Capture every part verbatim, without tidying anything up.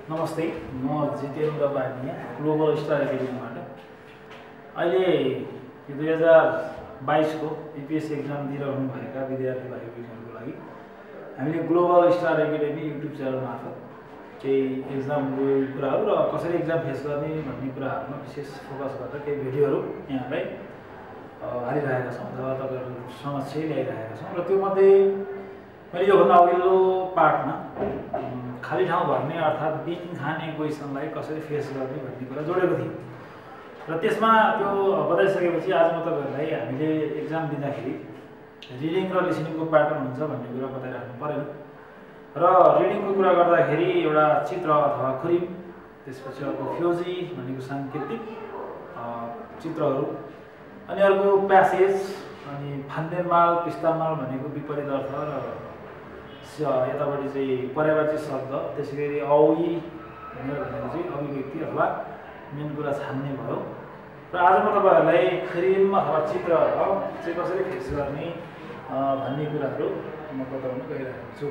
नमस्ते, म जितेन्द्र बानिया global star एकाडेमीबाट अहिले दुई हजार बाईस को ईपीएस एक्जाम दिइरहनु भएका विद्यार्थी भाइ बहिनीहरूको लागि हामीले global star academy YouTube channel मार्फत केही एक्जामको कुराहरू र कसरी एक्जाम फेस गर्ने भन्ने कुराहरूमा विशेष फोकस गरेर केही भिडियोहरू यहाँलाई हालिरहेका छौँ अथवा तपाईँहरू समक्ष ल्याइरहेका छौँ। र त्योमध्ये मैले योभन्दा अघिल्लो पार्टमा खाली ठाउँ भर्ने अर्थात् बिकिङ खाने क्वेसनलाई कसरी फेस गर्ने भन्ने कुरा जोडेको थिएँ र त्यसमा त्यो बताइसकेपछि आज म तपाईँहरूलाई हामीले एक्जाम दिँदाखेरि रिडिङ र लिसनिङको प्याटर्न हुन्छ भन्ने कुरा बताइराख्नु परेन। र रिडिङको कुरा गर्दाखेरि एउटा चित्र अथवा खुरिम, त्यसपछि अर्को फ्योजी भनेको साङ्केतिक चित्रहरू, अनि अर्को प्यासेज, अनि फान्देनमाल पिस्तामाल भनेको विपरीत अर्थ र यतापट्टि चाहिँ पर्यायवाची शब्द, त्यसै गरी औई भनेर भनेको चाहिँ अभिव्यक्ति अथवा मेन कुरा छान्ने भयो। र आज म तपाईँहरूलाई खुरिम अथवा चित्र चाहिँ कसरी फेस गर्ने भन्ने कुराहरू म बताउन गइरहेको छु।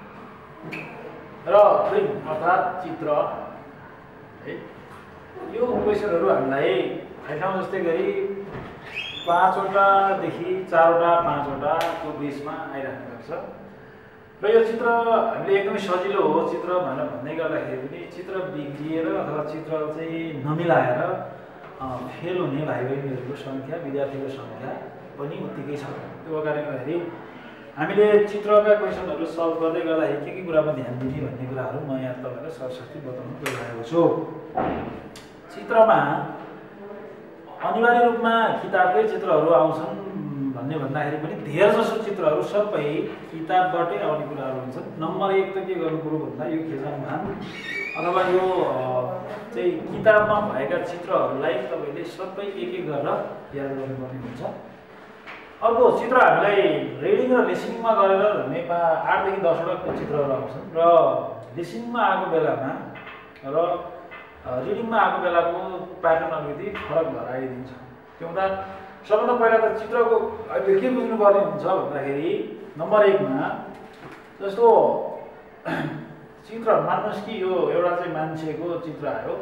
र खुरिम अर्थात् चित्र है, यो क्वेसनहरू हामीलाई फाइठाउँ जस्तै गरी पाँचवटादेखि चारवटा पाँचवटाको बिचमा आइरहेको गर्छ। र यो चित्र हामीले एकदमै सजिलो हो चित्र भनेर भन्दै गर्दाखेरि पनि चित्र बिग्रिएर अथवा चित्र चाहिँ नमिलाएर फेल हुने भाइ बहिनीहरूको सङ्ख्या, विद्यार्थीको सङ्ख्या पनि उत्तिकै छ। त्यो कारणले गर्दाखेरि हामीले चित्रका क्वेसनहरू सल्भ गर्दै गर्दाखेरि के के कुरामा ध्यान दिने भन्ने कुराहरू म यहाँ तपाईँलाई सरसर्ती बताउन गइरहेको छु। चित्रमा अनिवार्य रूपमा किताबकै चित्रहरू आउँछन् भन्ने भन्दाखेरि पनि धेर जसो चित्रहरू सबै किताबबाटै आउने कुराहरू हुन्छन्। नम्बर एक त के गर्नु पर्यो भन्दा यो खेजाङभान अथवा यो चाहिँ किताबमा भएका चित्रहरूलाई तपाईँले सबै एक एक गरेर याद गर्नुपर्ने हुन्छ। अर्को चित्र हामीलाई रिडिङ र लिसनिङमा गरेर नेपा आठदेखि दसवटा चित्रहरू आउँछन् र लिसनिङमा आएको बेलामा र रिडिङमा आएको बेलाको प्याटर्न अलिकति फरक भएर आइदिन्छ। त्यो हुँदा सबभन्दा पहिला त चित्रको अहिले के बुझ्नुपर्ने हुन्छ भन्दाखेरि नम्बर एकमा जस्तो चित्र मान्नुहोस् कि यो एउटा चाहिँ मान्छेको चित्र आयो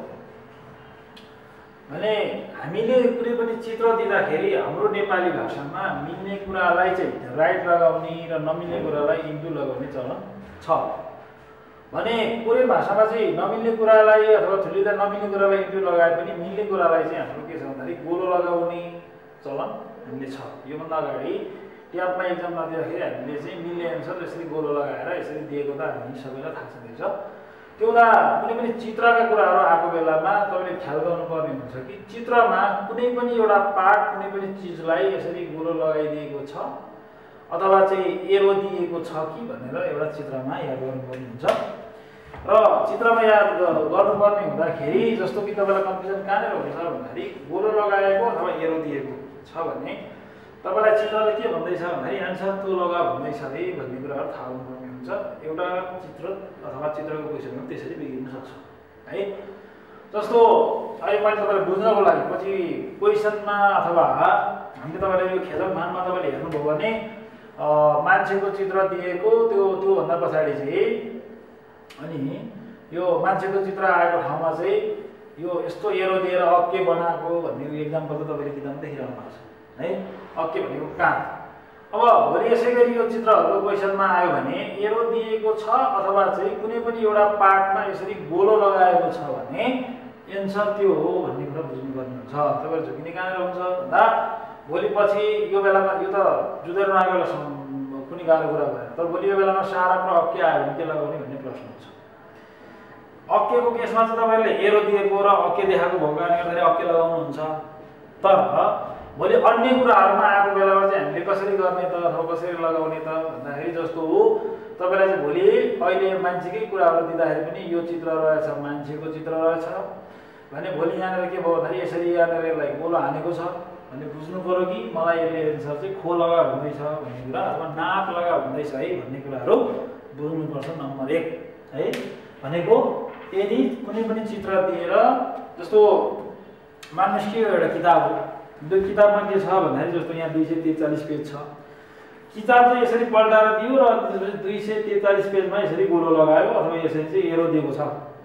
भने हामीले कुनै पनि चित्र दिँदाखेरि हाम्रो नेपाली भाषामा मिल्ने कुरालाई चाहिँ राइट लगाउने र नमिल्ने कुरालाई इन्टु लगाउने चलन छ भने कोरियन भाषामा चाहिँ नमिल्ने कुरालाई अथवा थुलिँदा नमिल्ने कुरालाई इन्टु लगाए पनि मिल्ने कुरालाई चाहिँ हाम्रो के छ भन्दाखेरि गोलो लगाउने चलन हामीले छ। योभन्दा अगाडि ट्याबमा एक्जाम नदिँदाखेरि हामीले चाहिँ मिल्ने एन्सर यसरी गोलो लगाएर यसरी दिएको त हामी सबैलाई थाहा छँदैछ। त्यो हुँदा कुनै पनि चित्रका कुराहरू आएको बेलामा तपाईँले ख्याल गर्नुपर्ने हुन्छ कि चित्रमा कुनै पनि एउटा पार्ट कुनै पनि चिजलाई यसरी गोलो लगाइदिएको छ अथवा चाहिँ एरो दिएको छ कि भनेर एउटा चित्रमा याद गर्नुपर्ने हुन्छ। र चित्रमा याद गर्नुपर्ने हुँदाखेरि जस्तो कि तपाईँलाई कन्फ्युजन कहाँनिर हुन्छ भन्दाखेरि गोलो लगाएको अथवा एरो दिएको छ भने तपाईँलाई चित्रले के भन्दैछ भन्दाखेरि एन्सर त्यो लगा भन्दैछ है भन्ने कुराहरू थाहा हुनुपर्ने हुन्छ। एउटा चित्र अथवा चित्रको क्वेसन त्यसरी बिग्रिन सक्छ है। जस्तो अहिले मैले तपाईँलाई बुझ्नको लागि पछि क्वेसनमा अथवा हामीले तपाईँले यो खेलमानमा तपाईँले हेर्नुभयो भने मान्छेको चित्र दिएको त्यो त्योभन्दा पछाडि चाहिँ अनि यो मान्छेको चित्र आएको ठाउँमा चाहिँ यो यस्तो एरो दिएर अक्के बनाएको भन्ने एक्जाम्पल त तपाईँले किताबमा देखिरहनु भएको छ है। अक्के भनेको काँध। अब भोलि यसै गरी यो चित्रहरूको क्वेसनमा आयो भने एरो दिएको छ अथवा चाहिँ कुनै पनि एउटा पार्टमा यसरी गोलो लगाएको छ भने एन्सर त्यो हो भन्ने कुरा बुझ्नुपर्ने हुन्छ। तपाईँहरू झुकिने कहाँनिर हुन्छ भन्दा भोलि पछि यो बेलामा यो त जुझेर नआएको बेला कुनै गाह्रो कुरा भएन, तर भोलि यो बेलामा सारम र अक्के आयो भने के लगाउने भन्ने प्रश्न हुन्छ। अक्केको केसमा चाहिँ तपाईँहरूले एरो दिएको र अक्के देखाएको भएको कारणले गर्दाखेरि अक्के लगाउनुहुन्छ। तर भोलि अन्य कुराहरूमा आएको बेलामा चाहिँ हामीले कसरी गर्ने त अथवा कसरी लगाउने त भन्दाखेरि जस्तो हो तपाईँलाई चाहिँ भोलि अहिले मान्छेकै कुराहरू दिँदाखेरि पनि यो चित्र रहेछ, मान्छेको चित्र रहेछ भने भोलि यहाँनिर के भयो भन्दाखेरि यसरी यहाँनिर यसलाई गोलो हानेको छ भने बुझ्नु पऱ्यो कि मलाई यसले एन्सर चाहिँ खो लगा भन्दैछ भन्ने कुरा अथवा नाक लगा भन्दैछ है भन्ने कुराहरू बुझ्नुपर्छ। नम्बर एक है भनेको यदि कुनै पनि चित्र दिएर जस्तो मान्नुहोस् कि एउटा किताब हो, त्यो किताबमा के छ भन्दाखेरि जस्तो यहाँ दुई सय त्रिचालिस पेज छ, किताब चाहिँ यसरी पल्टाएर दियो र त्यसपछि दुई सय त्रिचालिस पेजमा यसरी गोलो लगायो अथवा यसरी चाहिँ एरो दिएको छ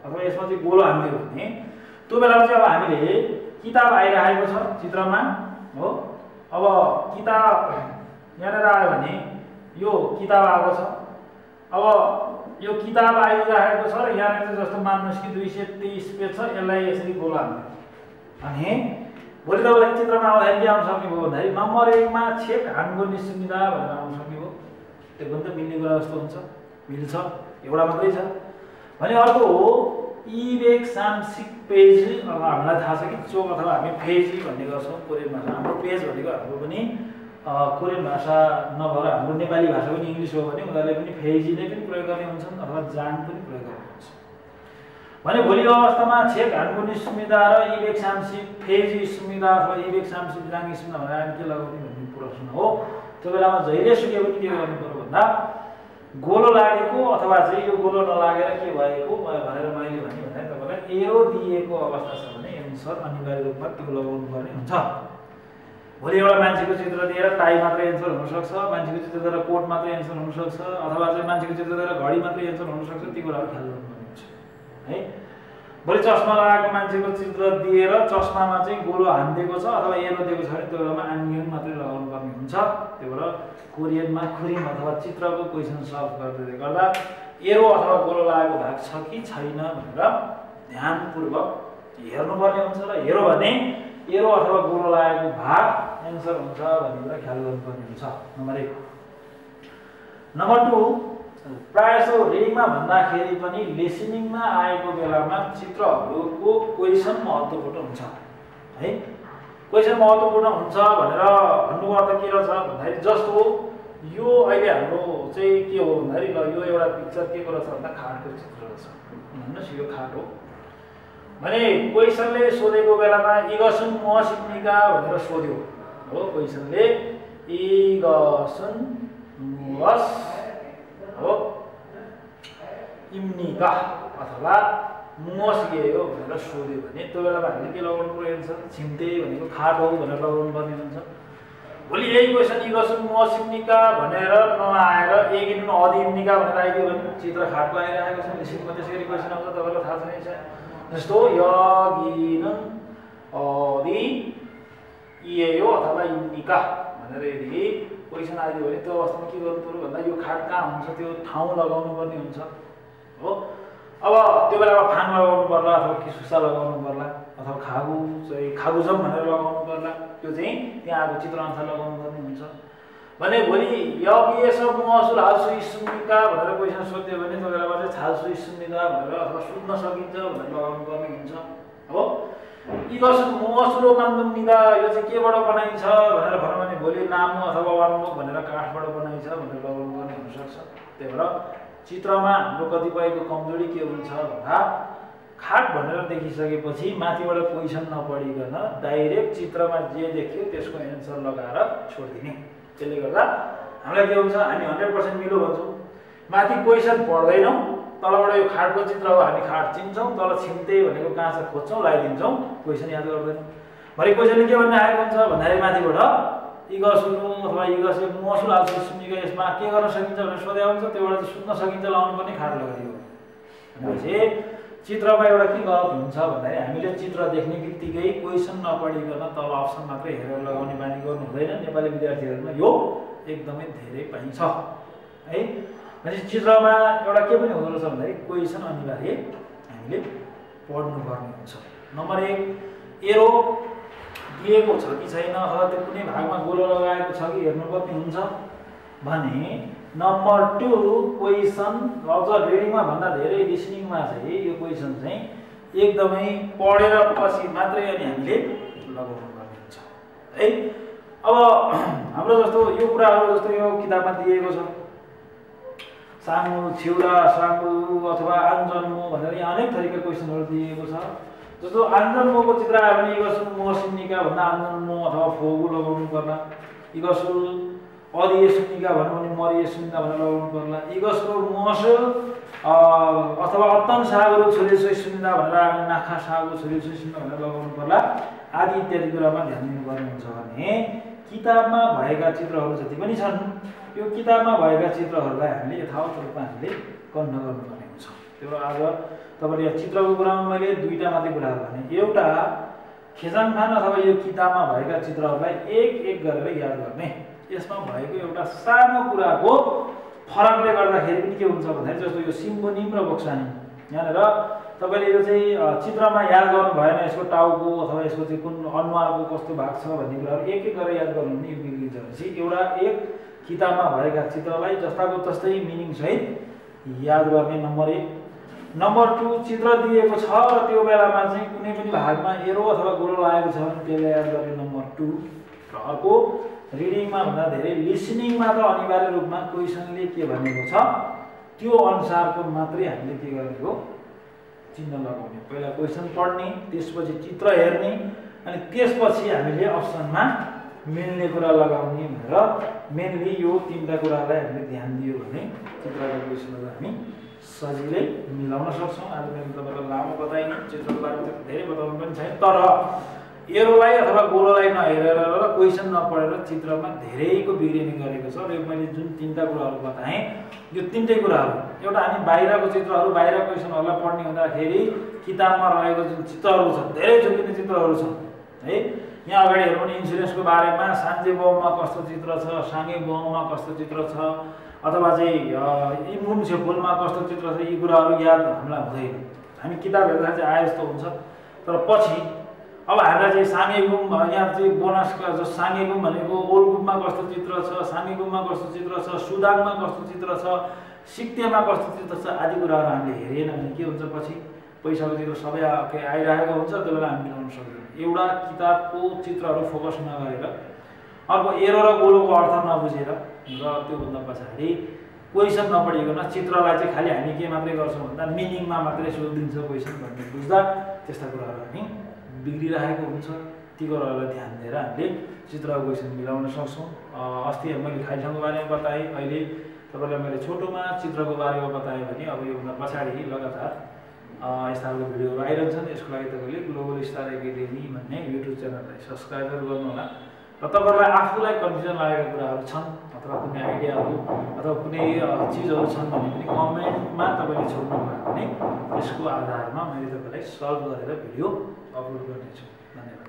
अथवा यसमा चाहिँ गोलो हान्दियो भने त्यो बेलामा चाहिँ अब हामीले किताब आइरहेको छ चित्रमा हो। अब किताब यहाँनिर आयो भने यो किताब आएको छ। अब यो किताब आइरहेको छ र यहाँनिर चाहिँ जस्तो मान्नुहोस् कि दुई सय तेइस पेज छ, यसलाई यसरी गोलो हान्दियो अनि भोलि तपाईँलाई चित्रमा आउँदाखेरि के आउन सक्ने भयो भन्दाखेरि नम्बर एकमा छेक हानको निश्चिन्ता भनेर आउन सक्ने भयो। त्यो पनि त मिल्ने कुरा जस्तो हुन्छ, मिल्छ, एउटा मात्रै छ भने। अर्को हो इबेक सामसिक पेज, अब हामीलाई थाहा छ कि चोक अथवा हामी पेज भन्ने गर्छौँ कोरियन भाषा। हाम्रो पेज भनेको हाम्रो पनि कोरियन भाषा नभएर हाम्रो नेपाली भाषा पनि इङ्ग्लिस हो भने उनीहरूले पनि फेजी नै पनि प्रयोग गर्ने हुन्छन् अथवा जान पनि प्रयोग गर्ने हुन्छ भने भोलिको अवस्थामा छेक हानको निस्मिदा र इबेक सामसिक फेजी स्मिदा अथवा इबेक सामसिक जाङ स्मिदा भनेर हामी के लगाउने भन्ने प्रश्न हो। त्यो बेलामा जहिले सुके पनि के गर्नु पर्यो भन्दा गोलो लागेको अथवा चाहिँ यो गोलो नलागेर के भएको भनेर मैले भने भन्दाखेरि तपाईँलाई एरो दिएको अवस्था छ भने एन्सर अनिवार्य रूपमा त्यो लगाउनु पर्ने हुन्छ। भोलि एउटा मान्छेको चित्र दिएर टाई मात्रै एन्सर हुनसक्छ, मान्छेको चित्र दिएर कोट मात्रै एन्सर हुनसक्छ अथवा चाहिँ मान्छेको चित्र दिएर घडी मात्रै एन्सर हुनसक्छ। ती कुराहरू ख्याल गर्नुपर्ने हुन्छ है। भोलि चस्मा लगाएको मान्छेको चित्र दिएर चस्मामा चाहिँ गोलो हानिदिएको छ अथवा एरो दिएको छ भने त्यो बेलामा आङ्ग्युन मात्रै लगाउनु पर्ने हुन्छ। त्यो भएर कोरियनमा खुरिम अथवा चित्रको क्वेसन सल्भ गर्दै गर्दा एरो अथवा गोलो लागेको भाग छ कि छैन भनेर ध्यानपूर्वक हेर्नुपर्ने हुन्छ र हेरो भने एरो अथवा गोलो लागेको भाग एन्सर हुन्छ भन्ने कुरा ख्याल गर्नुपर्ने हुन्छ। नम्बर एक। नम्बर टू, प्रायः जसो रिडिङमा भन्दाखेरि पनि लिसनिङमा आएको बेलामा चित्रहरूको क्वेसन महत्त्वपूर्ण हुन्छ है। क्वेसन महत्त्वपूर्ण हुन्छ भनेर भन्नुको अर्थ के रहेछ भन्दाखेरि जस्तो यो अहिले हाम्रो चाहिँ के हो भन्दाखेरि ल यो एउटा पिक्चर के को रहेछ भन्दा खाटको चित्र रहेछ भन्नुहोस्, यो खाट हो भने क्वेसनले सोधेको बेलामा इगसुन मुहसिक्निका भनेर सोध्यो हो। क्वेसनले इगसुन मुहस हो इम्निका अथवा मुहसिके हो भनेर सोध्यो भने त्यो बेलामा हामीले के लगाउनु पर्यो एन्सर? छिम्ते भनेको खाट हो भनेर लगाउनु पर्ने हुन्छ। भोलि यही क्वेसन इगसुन मुहसिक्निका भनेर नआएर एगिन अदिम्निका भनेर आइदियो भने चित्र खाटको आइरहेको छ। लिसनिङमा त्यसरी क्वेसन आउँछ, तपाईँलाई थाहा छ नि। जस्तो यगिन अदि इयो अथवा इम्निका भनेर यदि क्वेसन आइदियो भने त्यो अवस्थामा के गर्नु पर्यो भन्दा यो खाट कहाँ हुन्छ त्यो ठाउँ लगाउनु पर्ने हुन्छ हो। अब त्यो बेलामा फान लगाउनु पर्ला अथवा किसुसा लगाउनु पर्ला अथवा खागु चाहिँ खागुजम भनेर लगाउनु पर्ला। त्यो चाहिँ त्यहाँ आएको चित्र अनुसार लगाउनु पर्ने हुन्छ भने भोलि यगिएस मुहसुल हाल्सु सुन्निका भनेर क्वेसन सोध्यो भने त्यो बेलामा चाहिँ छाल्सु सुन्निदा भनेर अथवा सुत्न सकिन्छ भनेर लगाउनु पर्ने हुन्छ हो। इगसुन मुहसुलो मान्दुम्निदा यो चाहिँ केबाट बनाइन्छ भनेर भनौँ भने भोलि नामु अथवा वानमुख भनेर काठबाट बनाइन्छ भनेर लगाउनु पर्ने हुनसक्छ। त्यही भएर चित्रमा हाम्रो कतिपयको कमजोरी के हुन्छ भन्दा खाट भनेर देखिसकेपछि माथिबाट क्वेसन नपढिकन डाइरेक्ट चित्रमा जे देखियो त्यसको एन्सर लगाएर छोडिदिने। त्यसले गर्दा हामीलाई के हुन्छ, हामी हन्ड्रेड पर्सेन्ट मिलो भन्छौँ, माथि क्वेसन पढ्दैनौँ, तलबाट यो खाटको चित्र हो हामी खाट चिन्छौँ, तल छिम्ते भनेको कहाँ छ खोज्छौँ, लगाइदिन्छौँ, क्वेसन याद गर्दैनौँ। भरे क्वेसनले के भन्ने आएको हुन्छ भन्दाखेरि माथिबाट इगसुनु अथवा इगसु मुहसुल हाल्सु सुन्निका यसमा के गर्न सकिन्छ भनेर सोधेको हुन्छ, त्योबाट चाहिँ सुत्न सकिन्छ लाउनु पर्ने खाट लगाइयो भनेपछि चित्रमा एउटा के गलत हुन्छ भन्दाखेरि हामीले चित्र देख्ने बित्तिकै क्वेसन नपढिकन तल अप्सन मात्रै हेरेर लगाउने बानी गर्नु हुँदैन। नेपाली विद्यार्थीहरूमा यो एकदमै धेरै पाइन्छ है। भनेपछि चित्रमा एउटा के पनि हुँदो रहेछ भन्दाखेरि क्वेसन अनिवार्य हामीले पढ्नुपर्ने हुन्छ। नम्बर एक, एरो दिएको छ कि छैन अथवा त्यो कुनै भागमा गोलो लगाएको छ कि हेर्नुपर्ने हुन्छ भने नम्बर टू, क्वेसन अझ रिडिङमा भन्दा धेरै लिसनिङमा चाहिँ यो क्वेसन चाहिँ एकदमै पढेर पछि मात्रै अनि हामीले लगाउनु पर्ने हुन्छ है। अब हाम्रो जस्तो यो कुराहरू जस्तो यो किताबमा दिएको छ सामु छिउरा सामु अथवा आन्जन्मो भनेर यहाँ अनेक थरीका क्वेसनहरू दिएको छ। जस्तो आन्जन्मोको चित्र आयो भने इगसुल मुहसिक्निका भन्दा आन्जन्मो अथवा फोगु लगाउनु पर्ला। इगसुल अदियसुनिका भन्नु भने मरियसुनिका भनेर लगाउनु पर्ला। इगसुल मुहसुल अथवा अत्तन सागहरू छोरीसोइ सुनिदा भनेर आयो भने नाखा सागु छोरीसोइ सुनिदा भनेर लगाउनु पर्ला आदि इत्यादि कुरामा ध्यान दिनुपर्ने हुन्छ भने किताबमा भएका चित्रहरू जति पनि छन् यो किताबमा भएका चित्रहरूलाई हामीले यथावत रूपमा हामीले गणना गर्नुपर्ने हुन्छ। त्यो आज तपाईले यहाँ चित्रको कुरामा मैले दुईटा मात्रै कुराहरु भने एउटा खेजाङखान अथवा यो किताबमा भएका चित्रहरूलाई एक एक गरेर याद गर्ने यसमा भएको एउटा सानो कुराको फरकले गर्दाखेरि पनि के हुन्छ भन्दाखेरि जस्तो यो सिम्बोनिम र बोक्सानिम यहाँनेर तपाईले यो चाहिँ चित्रमा याद गर्नु भएन यसको टाउको अथवा यसको चाहिँ कुन अनुहारको कस्तो भाग छ भन्ने कुराहरु एक एक गरेर याद गर्नु भने यो बिग्रिन्छ भनेपछि एउटा एक किताबमा भएका चित्रलाई जस्ताको तस्तै मिनिङ सहित याद गर्ने नम्बर एक नम्बर टू चित्र दिएको छ र त्यो बेलामा चाहिँ कुनै पनि भागमा एरो अथवा गोलो लागेको छ भने त्यसलाई याद गर्ने नम्बर टू र अर्को रिडिङमा भन्दा धेरै लिसनिङमा त अनिवार्य रूपमा क्वेशनले के भनेको छ त्यो अनुसारको मात्रै हामीले के गर्ने हो चिन्ह लगाउने पहिला क्वेशन पढ्ने त्यसपछि चित्र हेर्ने अनि त्यसपछि हामीले अप्सनमा मिल्ने कुरा लगाउने भनेर मेनली यो तीनटा कुरालाई हामीले ध्यान दियो भने चित्रका क्वेशनहरु हामी सजिलै मिलाउन सक्छौं आज मैले तपाईलाई लामो बताइने चित्रको बारेमा धेरै बताउनु पनि छैन तर एरोलाई अथवा गोलोलाई नहेरेर र क्वेशन नपढेर चित्रमा धेरैको बिग्रिने गरेको छ र मैले जुन तीनटा कुराहरु बताएँ यो तीनटै कुराहरु एउटा हामी बाहिरको चित्रहरु बाहिर क्वेशनहरुलाई पढ्ने हुँदाखेरि किताबमा रहेको जुन चित्रहरु छ धेरै झुकिने चित्रहरु छन् है यहाँ अगाडि हेरौँ भने इन्स्युरेन्सको बारेमा सान्जे बममा कस्तो चित्र छ साङ्गे बममा कस्तो चित्र छ अथवा चाहिँ इम्मुन छेपुलमा कस्तो चित्र छ यी कुराहरु याद हामीलाई हुँदैन हामी किताब हेर्दा चाहिँ आए जस्तो हुन्छ तर पछि अब हामीलाई चाहिँ साङ्गेगुम यहाँ चाहिँ बोनसका जो साङ्गेगुम भनेको ओल्गुममा कस्तो चित्र छ साङ्गेगुममा कस्तो चित्र छ सुदाङमा कस्तो चित्र छ सिक्तेमा कस्तो चित्र छ आदि कुराहरु हामीले हेरेन भने के हुन्छ पछि पैसाको चित्र सबै आइरहेको हुन्छ त्यसलाई हामी मिलाउन सक्दैनौँ एउटा किताबको चित्रहरु फोकस नगरेर अर्को एरो र गोलोको अर्थ नबुझेर र त्यो भन्दा पछाडी क्वेशन नपढिकन चित्रलाई चाहिँ खाली हामी के मात्रै गर्छौं भन्दा मिनिङमा मात्रै सोधिन्छ क्वेशन भन्ने बुझ्दा त्यस्ता कुराहरु हामी बिग्रिरहेको हुन्छ ती कुराहरुलाई ध्यान दिएर हामीले चित्रको क्वेशन मिलाउन सक्छौं अस्ति मैले खाइसँग बारेमा बताएँ अहिले तपाईलाई मैले छोटोमा चित्रको बारेमा बताएँ भने अब यो भन्दा पछाडी लगातार यस्ता खालको भिडियोहरु आइरहन्छन् यसको लागि तपाईले ग्लोबल स्टार एकाडेमी भन्ने युट्युब च्यानललाई सब्स्क्राइब गर्नु होला र तपाईहरुलाई आफुलाई कन्फ्युजन लागेका कुराहरु छन् अथवा कुनै आइडियाहरु अथवा कुनै चीजहरु छन् भने पनि कमेन्टमा तपाईले छोड्नु भयो भने त्यसको आधारमा मैले तपाईलाई सल्भ गरेर भिडियो अपलोड गर्नेछु धन्यवाद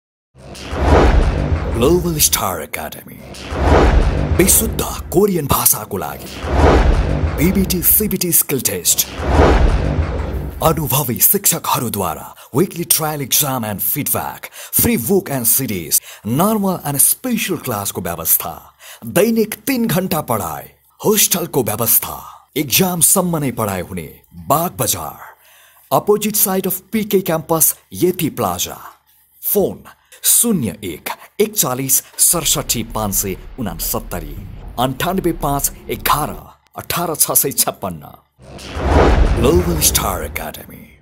ग्लोबल स्टार एकाडेमी विशुद्ध कोरियन भाषाको लागि पीवीटी सीबीटी स्किल टेस्ट अनुभवी शिक्षकहरूद्वारा weekly trial exam and feedback free book and series normal and special क्लासको व्यवस्था दैनिक तीन घण्टा पढाइ होस्टलको व्यवस्था एक्जाम सम्म नै पढाइ हुने Bagbazar opposite side of PK campus Yeti plaza phone शून्य एक एकचालिस सडसठी पाँच सय उनासत्तरी अन्ठानब्बे पाँच एघार अठार छ सय छप्पन्न Global Star Academy.